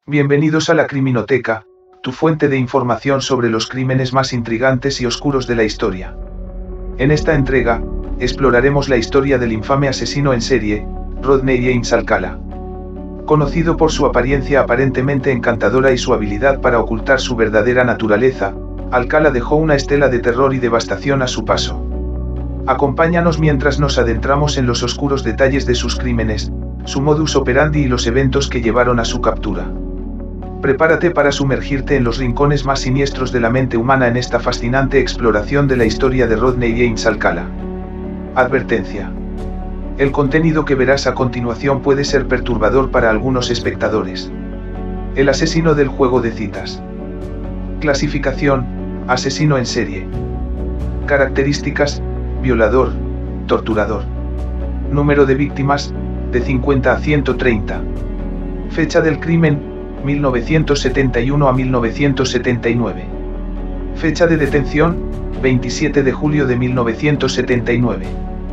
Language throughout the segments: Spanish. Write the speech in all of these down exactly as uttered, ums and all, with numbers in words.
Bienvenidos a la Criminoteca, tu fuente de información sobre los crímenes más intrigantes y oscuros de la historia. En esta entrega, exploraremos la historia del infame asesino en serie, Rodney James Alcala. Conocido por su apariencia aparentemente encantadora y su habilidad para ocultar su verdadera naturaleza, Alcala dejó una estela de terror y devastación a su paso. Acompáñanos mientras nos adentramos en los oscuros detalles de sus crímenes, su modus operandi y los eventos que llevaron a su captura. Prepárate para sumergirte en los rincones más siniestros de la mente humana en esta fascinante exploración de la historia de Rodney James Alcala. Advertencia. El contenido que verás a continuación puede ser perturbador para algunos espectadores. El asesino del juego de citas. Clasificación: asesino en serie. Características: violador, torturador. Número de víctimas: de cincuenta a ciento treinta. Fecha del crimen: mil novecientos setenta y uno a mil novecientos setenta y nueve. Fecha de detención: veintisiete de julio de mil novecientos setenta y nueve.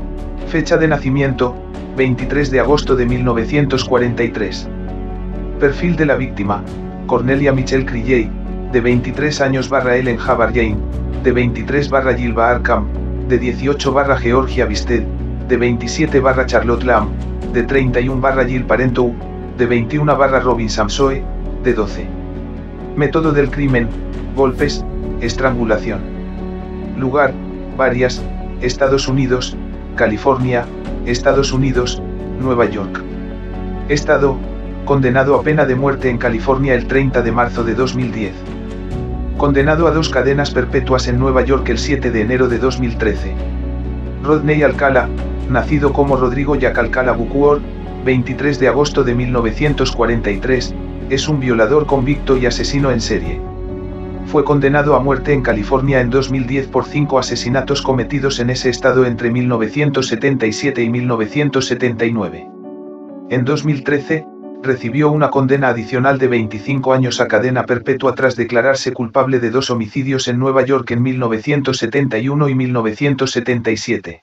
Fecha de nacimiento: veintitrés de agosto de mil novecientos cuarenta y tres. Perfil de la víctima: Cornelia Michelle Crilley, de veintitrés años barra Ellen Jabbar Jane, de veintitrés barra Gilba Arkham, de dieciocho barra Georgia Bisted, de veintisiete barra Charlotte Lamb, de treinta y uno barra Jill Parenteau, de veintiuno barra Robin Samsoe, de doce. Método del crimen: golpes, estrangulación. Lugar: Varias, Estados Unidos, California, Estados Unidos, Nueva York. Estado: condenado a pena de muerte en California el treinta de marzo de dos mil diez. Condenado a dos cadenas perpetuas en Nueva York el siete de enero de dos mil trece. Rodney Alcala, nacido como Rodrigo Jack Alcala Bucuor, veintitrés de agosto de mil novecientos cuarenta y tres, es un violador convicto y asesino en serie. Fue condenado a muerte en California en dos mil diez por cinco asesinatos cometidos en ese estado entre mil novecientos setenta y siete y mil novecientos setenta y nueve. En dos mil trece, recibió una condena adicional de veinticinco años a cadena perpetua tras declararse culpable de dos homicidios en Nueva York en mil novecientos setenta y uno y mil novecientos setenta y siete.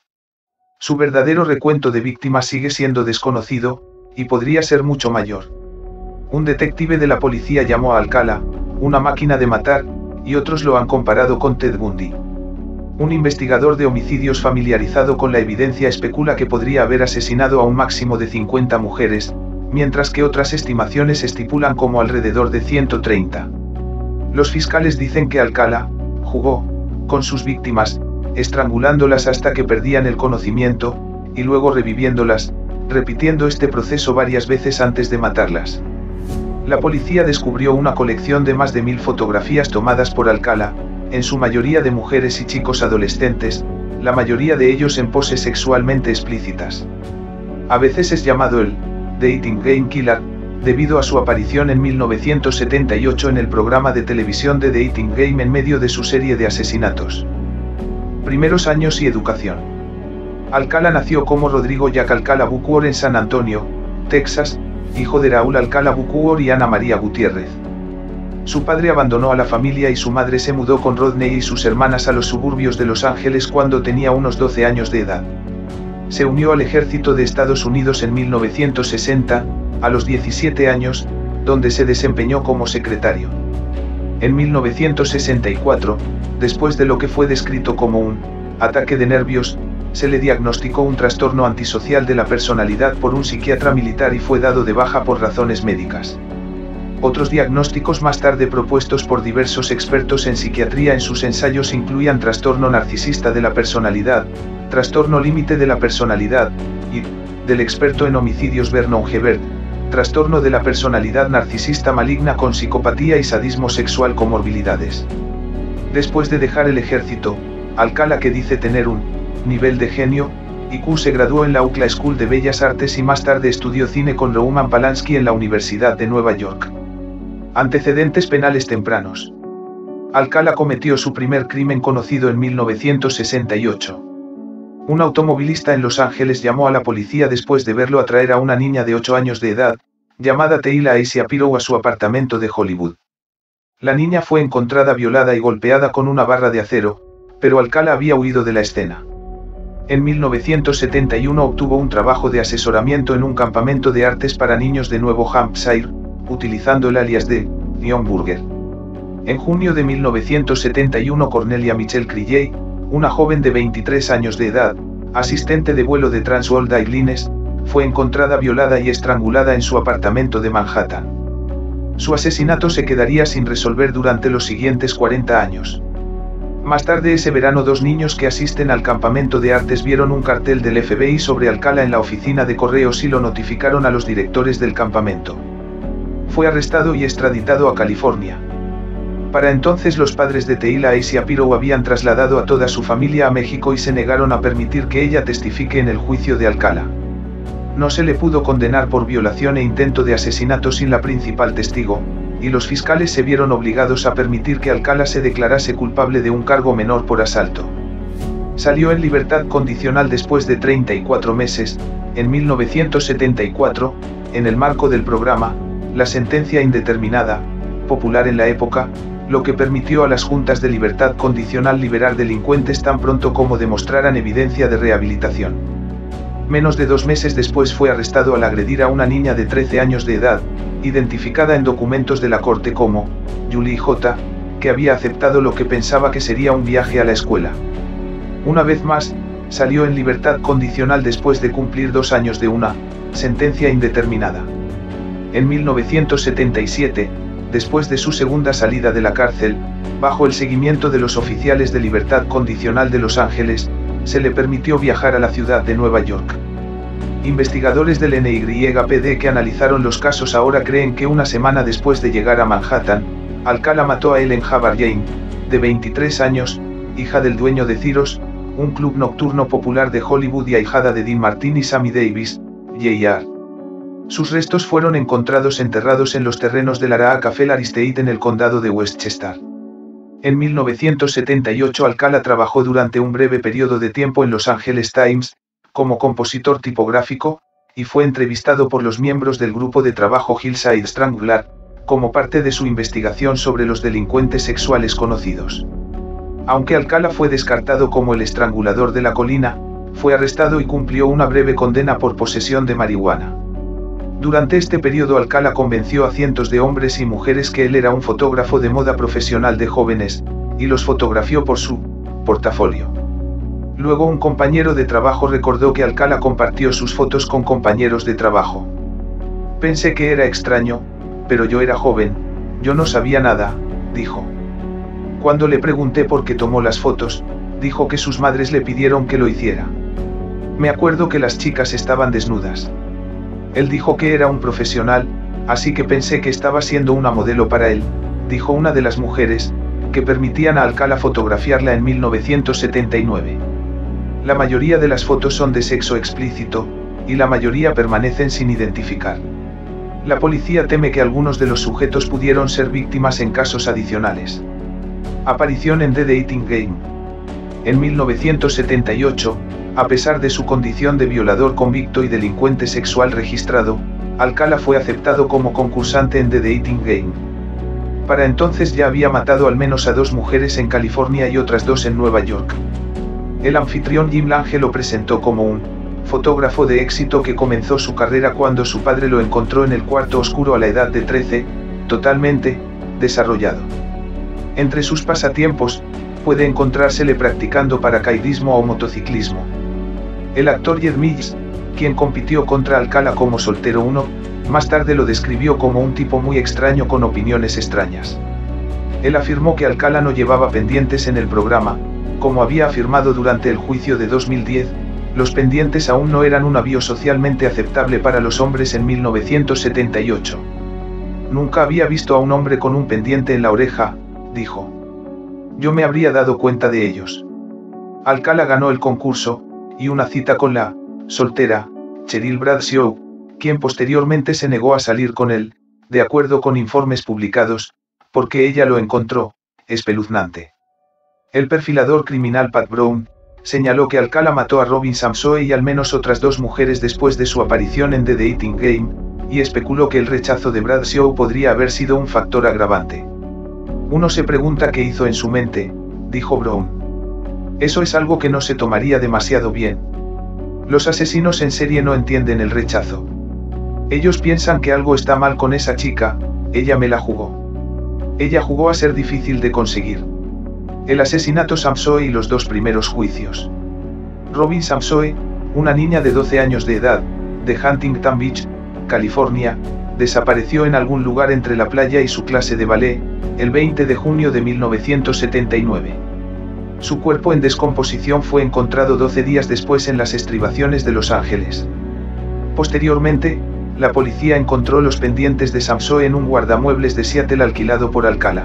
Su verdadero recuento de víctimas sigue siendo desconocido, y podría ser mucho mayor. Un detective de la policía llamó a Alcala una máquina de matar, y otros lo han comparado con Ted Bundy. Un investigador de homicidios familiarizado con la evidencia especula que podría haber asesinado a un máximo de cincuenta mujeres, mientras que otras estimaciones estipulan como alrededor de ciento treinta. Los fiscales dicen que Alcala jugó con sus víctimas, estrangulándolas hasta que perdían el conocimiento, y luego reviviéndolas, repitiendo este proceso varias veces antes de matarlas. La policía descubrió una colección de más de mil fotografías tomadas por Alcala, en su mayoría de mujeres y chicos adolescentes, la mayoría de ellos en poses sexualmente explícitas. A veces es llamado el Dating Game Killer, debido a su aparición en mil novecientos setenta y ocho en el programa de televisión de Dating Game en medio de su serie de asesinatos. Primeros años y educación. Alcala nació como Rodrigo Jack Alcala Bucuor en San Antonio, Texas, hijo de Raúl Alcala Bucuor y Ana María Gutiérrez. Su padre abandonó a la familia y su madre se mudó con Rodney y sus hermanas a los suburbios de Los Ángeles cuando tenía unos doce años de edad. Se unió al ejército de Estados Unidos en mil novecientos sesenta, a los diecisiete años, donde se desempeñó como secretario. En mil novecientos sesenta y cuatro, después de lo que fue descrito como un ataque de nervios, se le diagnosticó un trastorno antisocial de la personalidad por un psiquiatra militar y fue dado de baja por razones médicas. Otros diagnósticos más tarde propuestos por diversos expertos en psiquiatría en sus ensayos incluían trastorno narcisista de la personalidad, trastorno límite de la personalidad, y, del experto en homicidios Vernon Hebert, trastorno de la personalidad narcisista maligna con psicopatía y sadismo sexual comorbilidades. Después de dejar el ejército, Alcala, que dice tener un nivel de genio I Q, se graduó en la U C L A School de Bellas Artes y más tarde estudió cine con Roman Polanski en la Universidad de Nueva York. Antecedentes penales tempranos. Alcala cometió su primer crimen conocido en mil novecientos sesenta y ocho. Un automovilista en Los Ángeles llamó a la policía después de verlo atraer a una niña de ocho años de edad, llamada Teila Asia Pirou, a su apartamento de Hollywood. La niña fue encontrada violada y golpeada con una barra de acero, pero Alcala había huido de la escena. En mil novecientos setenta y uno obtuvo un trabajo de asesoramiento en un campamento de artes para niños de Nuevo Hampshire, utilizando el alias de John Burger. En junio de mil novecientos setenta y uno, Cornelia Michelle Crilley, una joven de veintitrés años de edad, asistente de vuelo de Transworld Airlines, fue encontrada violada y estrangulada en su apartamento de Manhattan. Su asesinato se quedaría sin resolver durante los siguientes cuarenta años. Más tarde ese verano, dos niños que asisten al campamento de artes vieron un cartel del F B I sobre Alcala en la oficina de correos y lo notificaron a los directores del campamento. Fue arrestado y extraditado a California. Para entonces los padres de Teila y Shapiro habían trasladado a toda su familia a México y se negaron a permitir que ella testifique en el juicio de Alcala. No se le pudo condenar por violación e intento de asesinato sin la principal testigo, y los fiscales se vieron obligados a permitir que Alcala se declarase culpable de un cargo menor por asalto. Salió en libertad condicional después de treinta y cuatro meses, en mil novecientos setenta y cuatro, en el marco del programa, la sentencia indeterminada, popular en la época, lo que permitió a las juntas de libertad condicional liberar delincuentes tan pronto como demostraran evidencia de rehabilitación. Menos de dos meses después fue arrestado al agredir a una niña de trece años de edad, identificada en documentos de la corte como Julie J., que había aceptado lo que pensaba que sería un viaje a la escuela. Una vez más, salió en libertad condicional después de cumplir dos años de una sentencia indeterminada. En mil novecientos setenta y siete, después de su segunda salida de la cárcel, bajo el seguimiento de los oficiales de libertad condicional de Los Ángeles, se le permitió viajar a la ciudad de Nueva York. Investigadores del N Y P D que analizaron los casos ahora creen que una semana después de llegar a Manhattan, Alcala mató a Ellen Hubbard Jane, de veintitrés años, hija del dueño de Ciros, un club nocturno popular de Hollywood y ahijada de Dean Martin y Sammy Davis, J R Sus restos fueron encontrados enterrados en los terrenos del Araacafel Estate en el condado de Westchester. En mil novecientos setenta y ocho Alcala trabajó durante un breve periodo de tiempo en Los Angeles Times, como compositor tipográfico, y fue entrevistado por los miembros del grupo de trabajo Hillside Strangler, como parte de su investigación sobre los delincuentes sexuales conocidos. Aunque Alcala fue descartado como el estrangulador de la colina, fue arrestado y cumplió una breve condena por posesión de marihuana. Durante este periodo Alcala convenció a cientos de hombres y mujeres que él era un fotógrafo de moda profesional de jóvenes, y los fotografió por su portafolio. Luego un compañero de trabajo recordó que Alcala compartió sus fotos con compañeros de trabajo. Pensé que era extraño, pero yo era joven, yo no sabía nada, dijo. Cuando le pregunté por qué tomó las fotos, dijo que sus madres le pidieron que lo hiciera. Me acuerdo que las chicas estaban desnudas. Él dijo que era un profesional, así que pensé que estaba siendo una modelo para él, dijo una de las mujeres, que permitían a Alcala fotografiarla en mil novecientos setenta y nueve. La mayoría de las fotos son de sexo explícito, y la mayoría permanecen sin identificar. La policía teme que algunos de los sujetos pudieron ser víctimas en casos adicionales. Aparición en The Dating Game. En mil novecientos setenta y ocho, a pesar de su condición de violador convicto y delincuente sexual registrado, Alcala fue aceptado como concursante en The Dating Game. Para entonces ya había matado al menos a dos mujeres en California y otras dos en Nueva York. El anfitrión Jim Lange lo presentó como un fotógrafo de éxito que comenzó su carrera cuando su padre lo encontró en el cuarto oscuro a la edad de trece, totalmente desarrollado. Entre sus pasatiempos, puede encontrársele practicando paracaidismo o motociclismo. El actor Jed Mills, quien compitió contra Alcala como soltero uno, más tarde lo describió como un tipo muy extraño con opiniones extrañas. Él afirmó que Alcala no llevaba pendientes en el programa, como había afirmado durante el juicio de dos mil diez, los pendientes aún no eran un avío socialmente aceptable para los hombres en mil novecientos setenta y ocho. Nunca había visto a un hombre con un pendiente en la oreja, dijo. Yo me habría dado cuenta de ellos. Alcala ganó el concurso, y una cita con la soltera Cheryl Bradshaw, quien posteriormente se negó a salir con él, de acuerdo con informes publicados, porque ella lo encontró espeluznante. El perfilador criminal Pat Brown señaló que Alcala mató a Robin Samsoe y al menos otras dos mujeres después de su aparición en The Dating Game, y especuló que el rechazo de Bradshaw podría haber sido un factor agravante. Uno se pregunta qué hizo en su mente, dijo Brown. Eso es algo que no se tomaría demasiado bien. Los asesinos en serie no entienden el rechazo. Ellos piensan que algo está mal con esa chica, ella me la jugó. Ella jugó a ser difícil de conseguir. El asesinato Samsoe y los dos primeros juicios. Robin Samsoe, una niña de doce años de edad, de Huntington Beach, California, desapareció en algún lugar entre la playa y su clase de ballet, el veinte de junio de mil novecientos setenta y nueve. Su cuerpo en descomposición fue encontrado doce días después en las estribaciones de Los Ángeles. Posteriormente, la policía encontró los pendientes de Samsoe en un guardamuebles de Seattle alquilado por Alcala.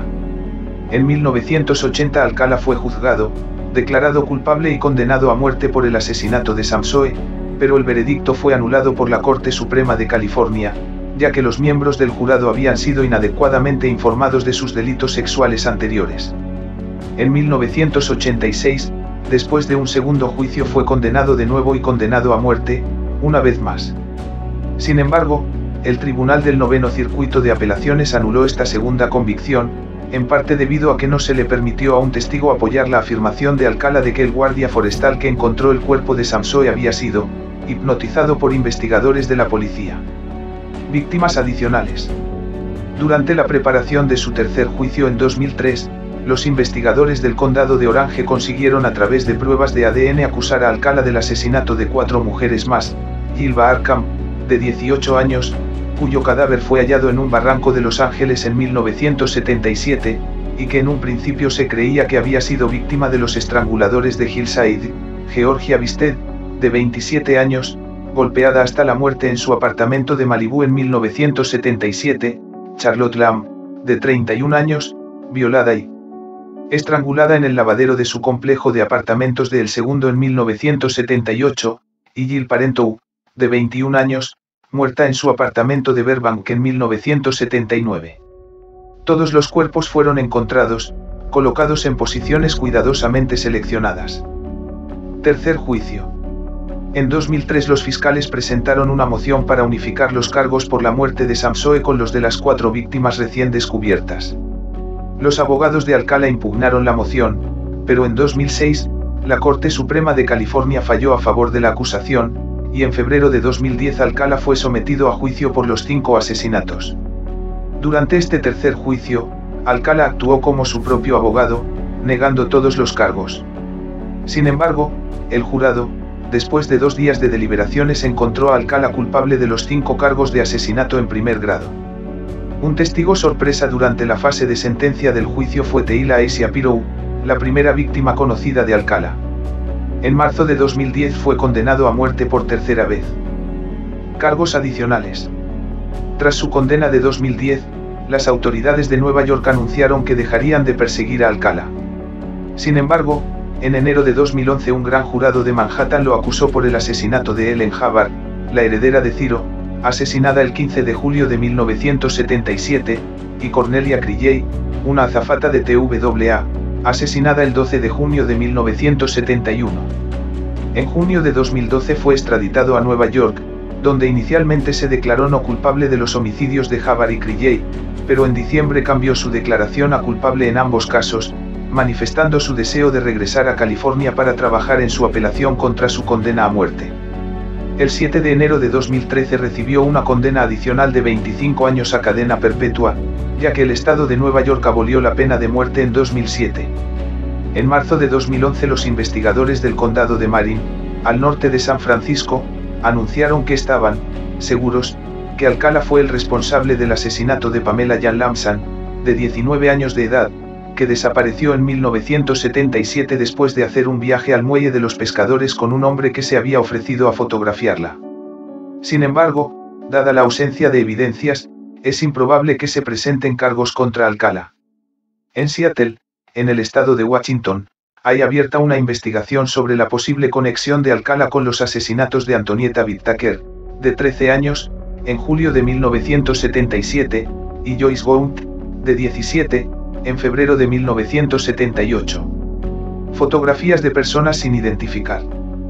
En mil novecientos ochenta Alcala fue juzgado, declarado culpable y condenado a muerte por el asesinato de Samsoe, pero el veredicto fue anulado por la Corte Suprema de California, ya que los miembros del jurado habían sido inadecuadamente informados de sus delitos sexuales anteriores. En mil novecientos ochenta y seis, después de un segundo juicio fue condenado de nuevo y condenado a muerte, una vez más. Sin embargo, el Tribunal del Noveno Circuito de Apelaciones anuló esta segunda convicción, en parte debido a que no se le permitió a un testigo apoyar la afirmación de Alcala de que el guardia forestal que encontró el cuerpo de Samsoe había sido hipnotizado por investigadores de la policía. Víctimas adicionales. Durante la preparación de su tercer juicio en dos mil tres, los investigadores del condado de Orange consiguieron a través de pruebas de A D N acusar a Alcala del asesinato de cuatro mujeres más, Gilba Arkham, de dieciocho años, cuyo cadáver fue hallado en un barranco de Los Ángeles en mil novecientos setenta y siete, y que en un principio se creía que había sido víctima de los estranguladores de Hillside, Georgia Bisted, de veintisiete años, golpeada hasta la muerte en su apartamento de Malibú en mil novecientos setenta y siete, Charlotte Lamb, de treinta y un años, violada y estrangulada en el lavadero de su complejo de apartamentos de El Segundo en mil novecientos setenta y ocho, y Jill Parenteau, de veintiún años, muerta en su apartamento de Burbank en mil novecientos setenta y nueve. Todos los cuerpos fueron encontrados, colocados en posiciones cuidadosamente seleccionadas. Tercer juicio. En dos mil tres los fiscales presentaron una moción para unificar los cargos por la muerte de Samsoe con los de las cuatro víctimas recién descubiertas. Los abogados de Alcala impugnaron la moción, pero en dos mil seis, la Corte Suprema de California falló a favor de la acusación, y en febrero de dos mil diez Alcala fue sometido a juicio por los cinco asesinatos. Durante este tercer juicio, Alcala actuó como su propio abogado, negando todos los cargos. Sin embargo, el jurado, después de dos días de deliberaciones, encontró a Alcala culpable de los cinco cargos de asesinato en primer grado. Un testigo sorpresa durante la fase de sentencia del juicio fue Teila Asia Pirou, la primera víctima conocida de Alcala. En marzo de dos mil diez fue condenado a muerte por tercera vez. Cargos adicionales. Tras su condena de dos mil diez, las autoridades de Nueva York anunciaron que dejarían de perseguir a Alcala. Sin embargo, en enero de dos mil once un gran jurado de Manhattan lo acusó por el asesinato de Ellen Hubbard, la heredera de Ciro, asesinada el quince de julio de mil novecientos setenta y siete, y Cornelia Crilley, una azafata de T W A, asesinada el doce de junio de mil novecientos setenta y uno. En junio de dos mil doce fue extraditado a Nueva York, donde inicialmente se declaró no culpable de los homicidios de Hubbard y Crilley, pero en diciembre cambió su declaración a culpable en ambos casos, manifestando su deseo de regresar a California para trabajar en su apelación contra su condena a muerte. El siete de enero de dos mil trece recibió una condena adicional de veinticinco años a cadena perpetua, ya que el estado de Nueva York abolió la pena de muerte en dos mil siete. En marzo de dos mil once los investigadores del condado de Marin, al norte de San Francisco, anunciaron que estaban seguros que Alcala fue el responsable del asesinato de Pamela Jan Lamson, de diecinueve años de edad, que desapareció en mil novecientos setenta y siete después de hacer un viaje al muelle de los pescadores con un hombre que se había ofrecido a fotografiarla. Sin embargo, dada la ausencia de evidencias, es improbable que se presenten cargos contra Alcala. En Seattle, en el estado de Washington, hay abierta una investigación sobre la posible conexión de Alcala con los asesinatos de Antonietta Whittaker, de trece años, en julio de mil novecientos setenta y siete, y Joyce Gount, de diecisiete, en febrero de mil novecientos setenta y ocho. Fotografías de personas sin identificar.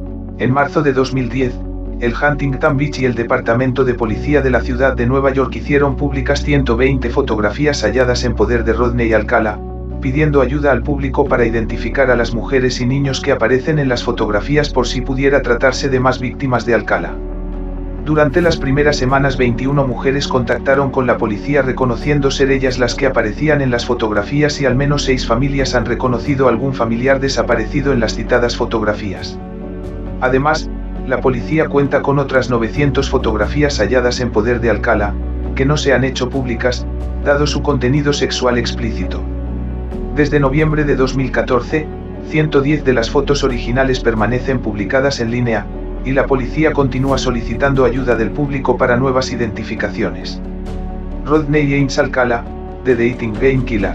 En marzo de dos mil diez, el Huntington Beach y el Departamento de Policía de la ciudad de Nueva York hicieron públicas ciento veinte fotografías halladas en poder de Rodney Alcala, pidiendo ayuda al público para identificar a las mujeres y niños que aparecen en las fotografías por si pudiera tratarse de más víctimas de Alcala. Durante las primeras semanas veintiuna mujeres contactaron con la policía reconociendo ser ellas las que aparecían en las fotografías y al menos seis familias han reconocido algún familiar desaparecido en las citadas fotografías. Además, la policía cuenta con otras novecientas fotografías halladas en poder de Alcalá, que no se han hecho públicas, dado su contenido sexual explícito. Desde noviembre de dos mil catorce, ciento diez de las fotos originales permanecen publicadas en línea, y la policía continúa solicitando ayuda del público para nuevas identificaciones. Rodney James Alcalá, The Dating Game Killer.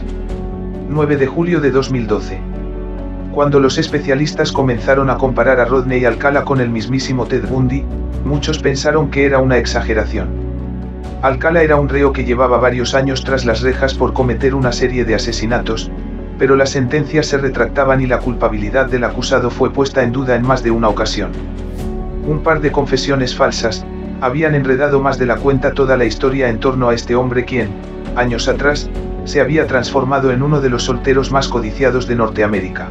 nueve de julio de dos mil doce. Cuando los especialistas comenzaron a comparar a Rodney Alcalá con el mismísimo Ted Bundy, muchos pensaron que era una exageración. Alcalá era un reo que llevaba varios años tras las rejas por cometer una serie de asesinatos, pero las sentencias se retractaban y la culpabilidad del acusado fue puesta en duda en más de una ocasión. Un par de confesiones falsas habían enredado más de la cuenta toda la historia en torno a este hombre quien, años atrás, se había transformado en uno de los solteros más codiciados de Norteamérica.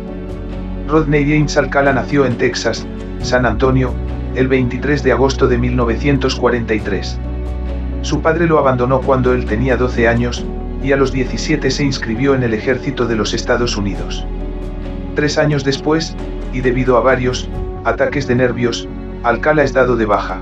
Rodney James Alcalá nació en Texas, San Antonio, el veintitrés de agosto de mil novecientos cuarenta y tres. Su padre lo abandonó cuando él tenía doce años, y a los diecisiete se inscribió en el ejército de los Estados Unidos. Tres años después, y debido a varios ataques de nervios, Alcalá es dado de baja.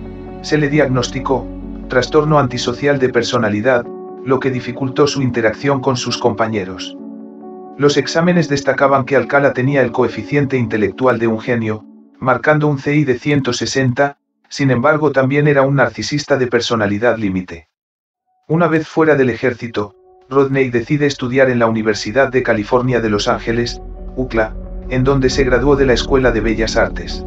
Se le diagnosticó trastorno antisocial de personalidad, lo que dificultó su interacción con sus compañeros. Los exámenes destacaban que Alcalá tenía el coeficiente intelectual de un genio, marcando un C I de ciento sesenta, sin embargo también era un narcisista de personalidad límite. Una vez fuera del ejército, Rodney decide estudiar en la Universidad de California de Los Ángeles, U C L A, en donde se graduó de la Escuela de Bellas Artes.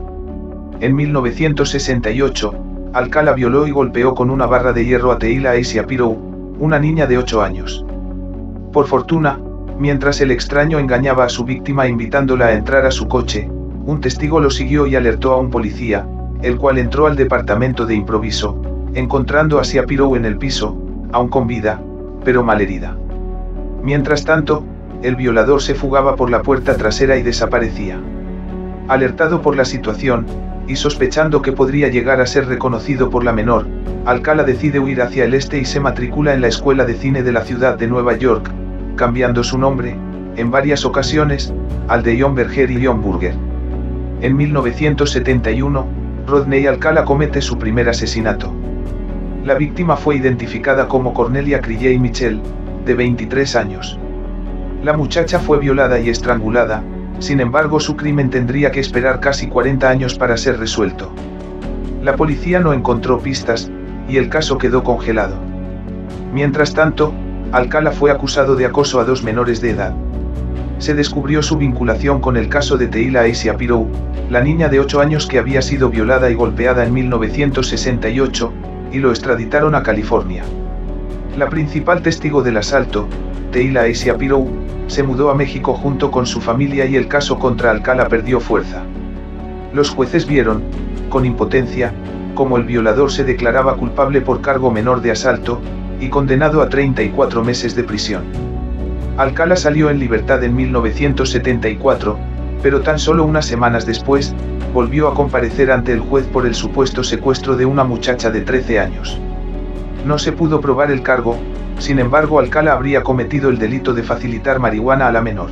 En mil novecientos sesenta y ocho, Alcalá violó y golpeó con una barra de hierro a Teila Asia Pirou, una niña de ocho años. Por fortuna, mientras el extraño engañaba a su víctima invitándola a entrar a su coche, un testigo lo siguió y alertó a un policía, el cual entró al departamento de improviso, encontrando a Asia Pirou en el piso, aún con vida, pero malherida. Mientras tanto, el violador se fugaba por la puerta trasera y desaparecía. Alertado por la situación, y sospechando que podría llegar a ser reconocido por la menor, Alcalá decide huir hacia el este y se matricula en la Escuela de Cine de la ciudad de Nueva York, cambiando su nombre, en varias ocasiones, al de John Berger y John Burger. En mil novecientos setenta y uno, Rodney Alcalá comete su primer asesinato. La víctima fue identificada como Cornelia Crilley Mitchell, de veintitrés años. La muchacha fue violada y estrangulada, sin embargo su crimen tendría que esperar casi cuarenta años para ser resuelto. La policía no encontró pistas, y el caso quedó congelado. Mientras tanto, Alcalá fue acusado de acoso a dos menores de edad. Se descubrió su vinculación con el caso de Teila Asia Pirou, la niña de ocho años que había sido violada y golpeada en mil novecientos sesenta y ocho, y lo extraditaron a California. La principal testigo del asalto, Teila Asia Pirou, se mudó a México junto con su familia y el caso contra Alcalá perdió fuerza. Los jueces vieron, con impotencia, cómo el violador se declaraba culpable por cargo menor de asalto, y condenado a treinta y cuatro meses de prisión. Alcalá salió en libertad en mil novecientos setenta y cuatro, pero tan solo unas semanas después, volvió a comparecer ante el juez por el supuesto secuestro de una muchacha de trece años. No se pudo probar el cargo, sin embargo Alcalá habría cometido el delito de facilitar marihuana a la menor.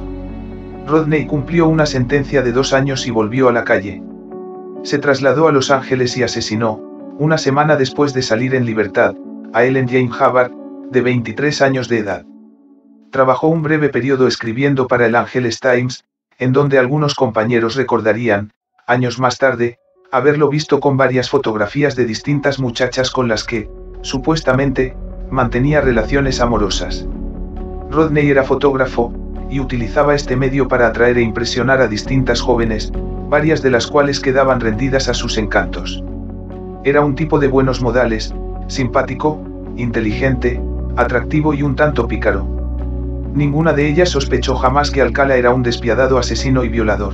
Rodney cumplió una sentencia de dos años y volvió a la calle. Se trasladó a Los Ángeles y asesinó, una semana después de salir en libertad, a Ellen Jane Hubbard, de veintitrés años de edad. Trabajó un breve periodo escribiendo para el Angeles Times, en donde algunos compañeros recordarían, años más tarde, haberlo visto con varias fotografías de distintas muchachas con las que, supuestamente, mantenía relaciones amorosas. Rodney era fotógrafo, y utilizaba este medio para atraer e impresionar a distintas jóvenes, varias de las cuales quedaban rendidas a sus encantos. Era un tipo de buenos modales, simpático, inteligente, atractivo y un tanto pícaro. Ninguna de ellas sospechó jamás que Alcalá era un despiadado asesino y violador.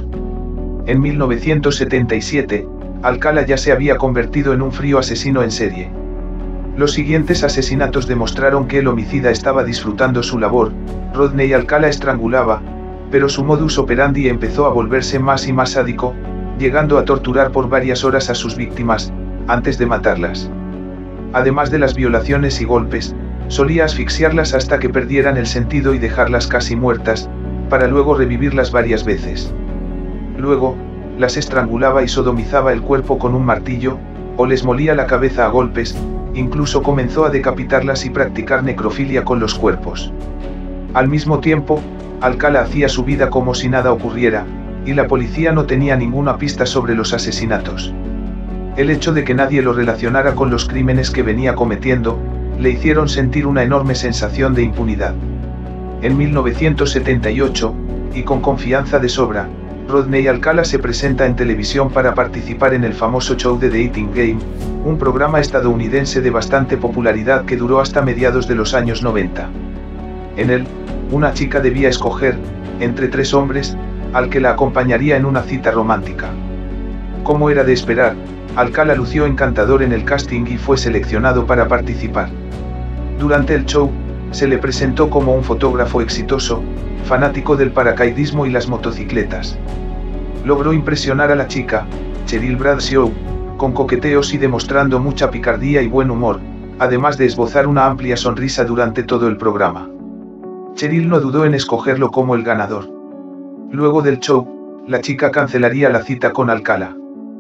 En mil novecientos setenta y siete, Alcalá ya se había convertido en un frío asesino en serie. Los siguientes asesinatos demostraron que el homicida estaba disfrutando su labor. Rodney Alcalá estrangulaba, pero su modus operandi empezó a volverse más y más sádico, llegando a torturar por varias horas a sus víctimas, antes de matarlas. Además de las violaciones y golpes, solía asfixiarlas hasta que perdieran el sentido y dejarlas casi muertas, para luego revivirlas varias veces. Luego, las estrangulaba y sodomizaba el cuerpo con un martillo, o les molía la cabeza a golpes, incluso comenzó a decapitarlas y practicar necrofilia con los cuerpos. Al mismo tiempo, Alcala hacía su vida como si nada ocurriera, y la policía no tenía ninguna pista sobre los asesinatos. El hecho de que nadie lo relacionara con los crímenes que venía cometiendo, le hicieron sentir una enorme sensación de impunidad. En mil novecientos setenta y ocho, y con confianza de sobra, Rodney Alcala se presenta en televisión para participar en el famoso show The Dating Game, un programa estadounidense de bastante popularidad que duró hasta mediados de los años noventa. En él, una chica debía escoger, entre tres hombres, al que la acompañaría en una cita romántica. Como era de esperar, Alcala lució encantador en el casting y fue seleccionado para participar. Durante el show, se le presentó como un fotógrafo exitoso, fanático del paracaidismo y las motocicletas. Logró impresionar a la chica, Cheryl Bradshaw, con coqueteos y demostrando mucha picardía y buen humor, además de esbozar una amplia sonrisa durante todo el programa. Cheryl no dudó en escogerlo como el ganador. Luego del show, la chica cancelaría la cita con Alcala.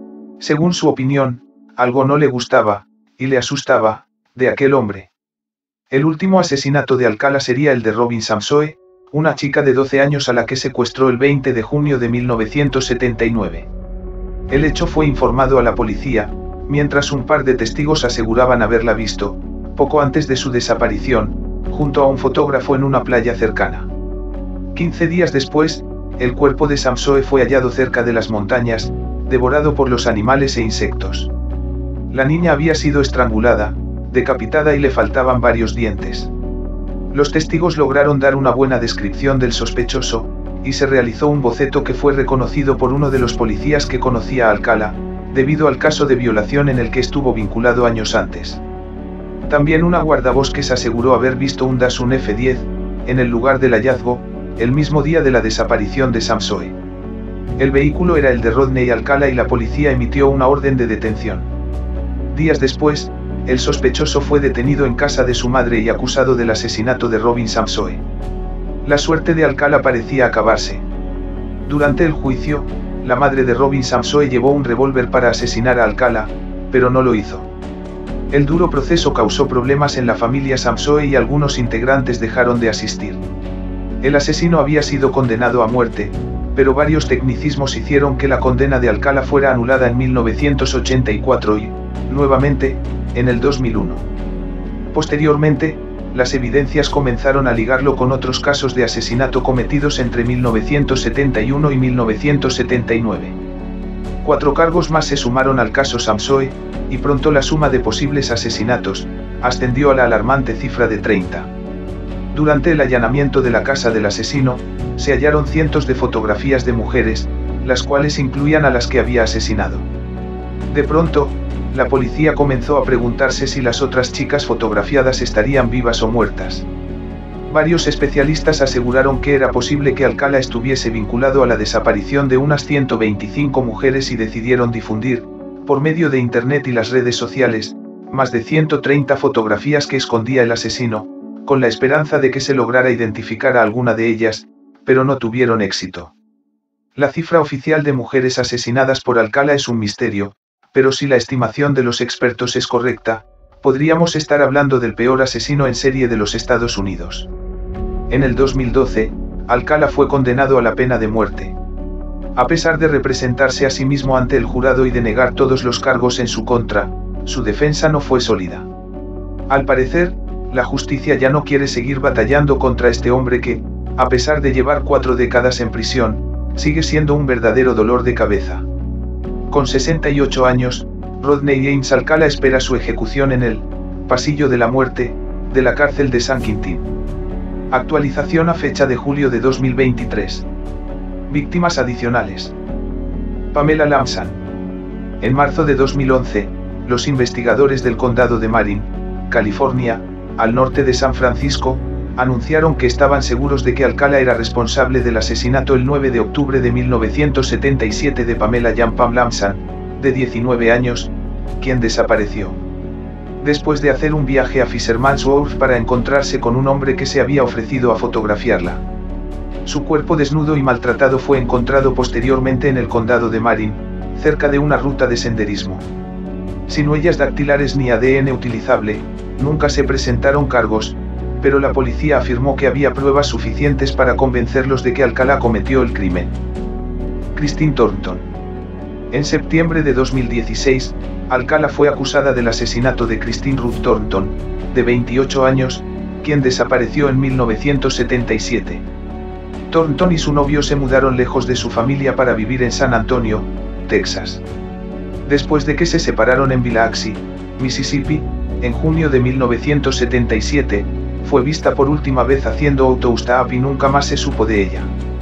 Según su opinión, algo no le gustaba, y le asustaba, de aquel hombre. El último asesinato de Alcala sería el de Robin Samsoe, una chica de doce años a la que secuestró el veinte de junio de mil novecientos setenta y nueve. El hecho fue informado a la policía, mientras un par de testigos aseguraban haberla visto, poco antes de su desaparición, junto a un fotógrafo en una playa cercana. Quince días después, el cuerpo de Samsoe fue hallado cerca de las montañas, devorado por los animales e insectos. La niña había sido estrangulada, decapitada y le faltaban varios dientes. Los testigos lograron dar una buena descripción del sospechoso, y se realizó un boceto que fue reconocido por uno de los policías que conocía a Alcala, debido al caso de violación en el que estuvo vinculado años antes. También una guardabosques aseguró haber visto un Datsun F diez, en el lugar del hallazgo, el mismo día de la desaparición de Samsoe. El vehículo era el de Rodney Alcala y la policía emitió una orden de detención. Días después, el sospechoso fue detenido en casa de su madre y acusado del asesinato de Robin Samsoe. La suerte de Alcala parecía acabarse. Durante el juicio, la madre de Robin Samsoe llevó un revólver para asesinar a Alcala, pero no lo hizo. El duro proceso causó problemas en la familia Samsoe y algunos integrantes dejaron de asistir. El asesino había sido condenado a muerte, pero varios tecnicismos hicieron que la condena de Alcala fuera anulada en mil novecientos ochenta y cuatro y, nuevamente, en el dos mil uno. Posteriormente, las evidencias comenzaron a ligarlo con otros casos de asesinato cometidos entre mil novecientos setenta y uno y mil novecientos setenta y nueve. Cuatro cargos más se sumaron al caso Samsoe, y pronto la suma de posibles asesinatos ascendió a la alarmante cifra de treinta. Durante el allanamiento de la casa del asesino, se hallaron cientos de fotografías de mujeres, las cuales incluían a las que había asesinado. De pronto, la policía comenzó a preguntarse si las otras chicas fotografiadas estarían vivas o muertas. Varios especialistas aseguraron que era posible que Alcala estuviese vinculado a la desaparición de unas ciento veinticinco mujeres y decidieron difundir, por medio de Internet y las redes sociales, más de ciento treinta fotografías que escondía el asesino, con la esperanza de que se lograra identificar a alguna de ellas, pero no tuvieron éxito. La cifra oficial de mujeres asesinadas por Alcala es un misterio, pero si la estimación de los expertos es correcta, podríamos estar hablando del peor asesino en serie de los Estados Unidos. En el dos mil doce, Alcala fue condenado a la pena de muerte. A pesar de representarse a sí mismo ante el jurado y de negar todos los cargos en su contra, su defensa no fue sólida. Al parecer, la justicia ya no quiere seguir batallando contra este hombre que, a pesar de llevar cuatro décadas en prisión, sigue siendo un verdadero dolor de cabeza. Con sesenta y ocho años, Rodney James Alcala espera su ejecución en el Pasillo de la Muerte de la cárcel de San Quintín. Actualización a fecha de julio de dos mil veintitrés. Víctimas adicionales. Pamela Lamson. En marzo de dos mil once, los investigadores del condado de Marin, California, al norte de San Francisco, anunciaron que estaban seguros de que Alcala era responsable del asesinato el nueve de octubre de mil novecientos setenta y siete de Pamela Jan Pam Lamson, de diecinueve años, quien desapareció. Después de hacer un viaje a Fisherman's Wharf para encontrarse con un hombre que se había ofrecido a fotografiarla. Su cuerpo desnudo y maltratado fue encontrado posteriormente en el condado de Marin, cerca de una ruta de senderismo. Sin huellas dactilares ni A D N utilizable, nunca se presentaron cargos, pero la policía afirmó que había pruebas suficientes para convencerlos de que Alcalá cometió el crimen. Christine Thornton. En septiembre de dos mil dieciséis, Alcalá fue acusada del asesinato de Christine Ruth Thornton, de veintiocho años, quien desapareció en mil novecientos setenta y siete. Thornton y su novio se mudaron lejos de su familia para vivir en San Antonio, Texas. Después de que se separaron en Biloxi, Mississippi, en junio de mil novecientos setenta y siete, fue vista por última vez haciendo autostop y nunca más se supo de ella.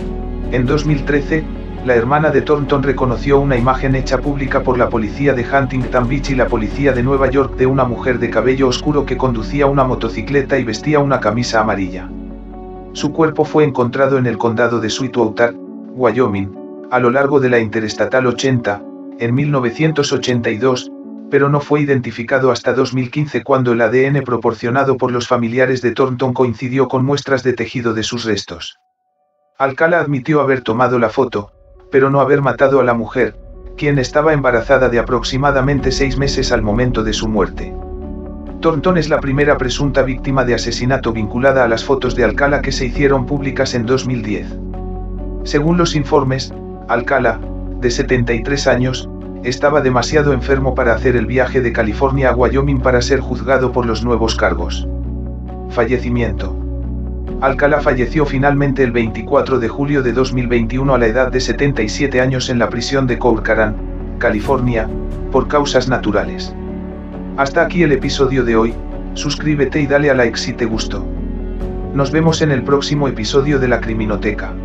En dos mil trece, la hermana de Thornton reconoció una imagen hecha pública por la policía de Huntington Beach y la policía de Nueva York de una mujer de cabello oscuro que conducía una motocicleta y vestía una camisa amarilla. Su cuerpo fue encontrado en el condado de Sweetwater, Wyoming, a lo largo de la Interestatal ochenta, en mil novecientos ochenta y dos, pero no fue identificado hasta dos mil quince cuando el A D N proporcionado por los familiares de Thornton coincidió con muestras de tejido de sus restos. Alcalá admitió haber tomado la foto, pero no haber matado a la mujer, quien estaba embarazada de aproximadamente seis meses al momento de su muerte. Thornton es la primera presunta víctima de asesinato vinculada a las fotos de Alcalá que se hicieron públicas en dos mil diez. Según los informes, Alcalá, de setenta y tres años, estaba demasiado enfermo para hacer el viaje de California a Wyoming para ser juzgado por los nuevos cargos. Fallecimiento. Alcalá falleció finalmente el veinticuatro de julio de dos mil veintiuno a la edad de setenta y siete años en la prisión de Corcoran, California, por causas naturales. Hasta aquí el episodio de hoy, suscríbete y dale a like si te gustó. Nos vemos en el próximo episodio de La Criminoteca.